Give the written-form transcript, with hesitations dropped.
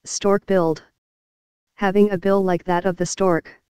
Stork-billed. Having a bill like that of the stork,